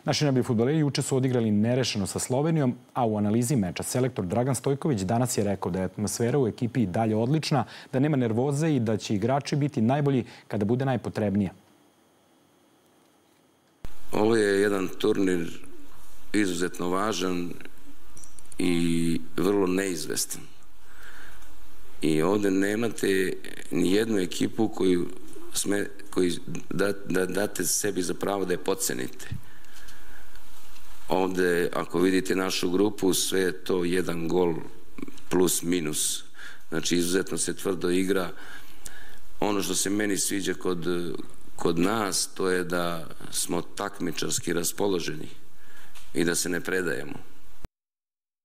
Naši najbolji fudbaleri juče su odigrali nerešeno sa Slovenijom, a u analizi meča selektor Dragan Stojković danas je rekao da je atmosfera u ekipi i dalje odlična, da nema nervoze i da će igrači biti najbolji kada bude najpotrebnije. Ovo je jedan turnir izuzetno važan i vrlo neizvestan. I ovde nemate ni jednu ekipu koju date sebi za pravo da je podcenite. Ovde, ako vidite našu grupu, sve je to jedan gol plus minus. Znači, izuzetno se tvrdo igra. Ono što se meni sviđa kod nas, to je da smo takmičarski raspoloženi i da se ne predajemo.